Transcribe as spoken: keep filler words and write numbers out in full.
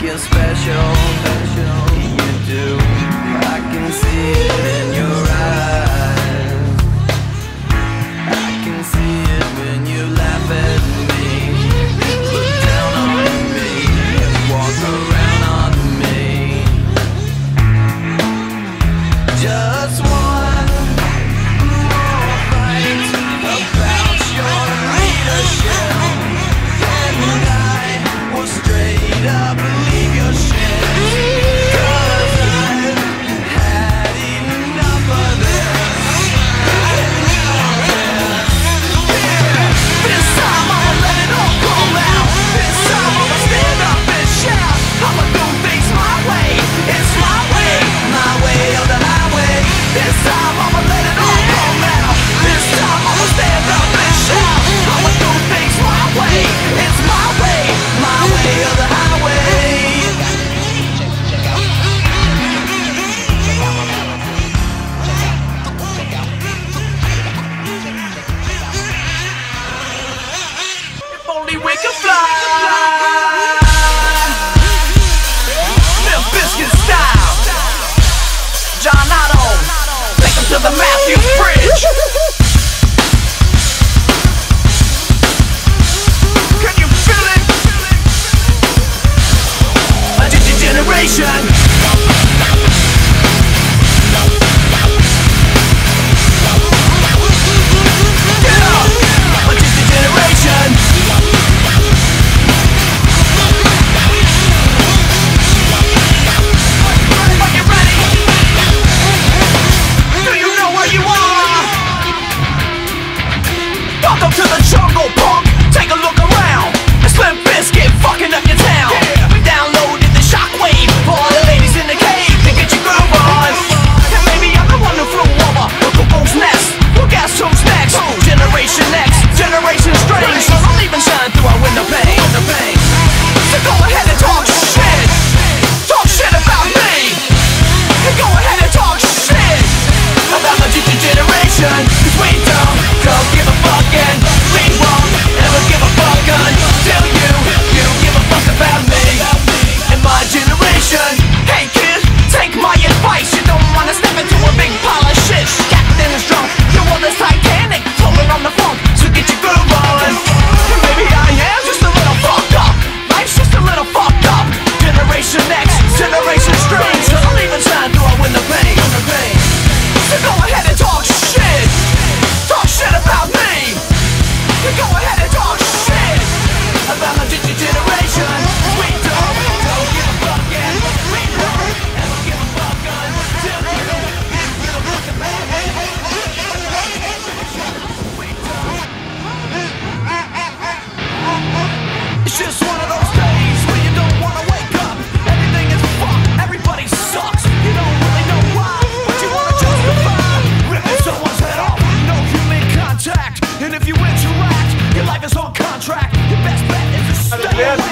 you're special, you do. I can see it in your eyes. I can see it when you laugh at me, look down on me, walk around on me. Just one more fight about your leadership, and I will straight up leave your shit. Cause I've had enough of this. This time I'ma let it all come out. This time I'ma stand up and shout. I'ma do things my way. It's my way, my way or the highway. This time I'ma let it all come out. This time I'ma stand up and shout. I'ma do things my way. It's my way, my way or the highway. If only we could fly, Limp Bizkit style. John Otto, take him to the Matthews Bridge. Can you feel it? A digital generation. Get up! A digital generation. Are you ready? Do you know where you are? Welcome to the jungle, punk. Take a look around. It's Limp Bizkit fucking up your town. We downloaded the shockwave for all the ladies in the cave to get your groove on. And maybe I'm the one who flew over the cuckoo's nest. Well, guess who's next? Generation X, Generation Strange. So don't even shine through our window pane. So go ahead and talk shit. Talk shit about me. And go ahead and talk shit about the future generation. Cause we don't, don't give a fuck and we won't ever give a fuck until you, you give a fuck about me and my generation. Hey kid, take my advice. You don't wanna step into a big pile of shit. Captain is drunk, your world is Titanic, floating on the funk, so get your groove on. And maybe I am just a little fucked up. Life's just a little fucked up. Generation X, Generation Strange. So don't even shine through our window pane. So go ahead and talk shit. Talk shit about me. You go ahead and talk shit about the digital generation. We don't, don't give a fuck and we won't ever give a fuck until you give a fuck about me. We don't. It's just one of those days where you don't wanna wake up. Everything is fucked, everybody sucks. You don't really know why, but you wanna justify ripping someone's head off. No human contact, and if you interact, your life is on contract. Your best bet is to stay away.